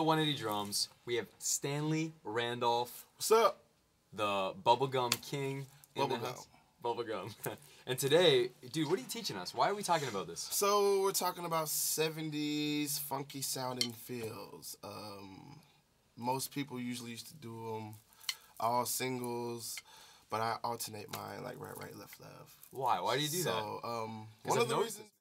180 Drums, we have Stanley Randolph. What's up? The Bubblegum King. Bubblegum. Bubblegum. And today, dude, what are you teaching us? Why are we talking about this? So we're talking about 70s funky sounding feels. Most people usually used to do them all singles, but I alternate mine like right, left. Why? Why do you do that? So one of the reasons.